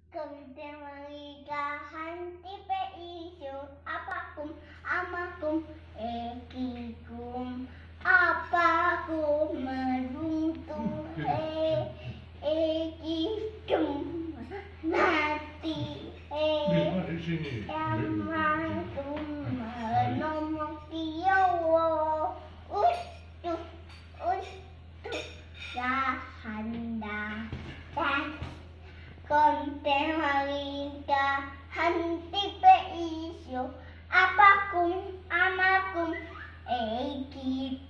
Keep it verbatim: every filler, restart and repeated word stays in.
Kemudian mereka hanti pe isu apakum amakum ekikum apakum meruntuh e ekidum mati e yamantum menomokiowo utuh utuh sahanda dan konten malingka hanti pe isu apakum amakum ekidum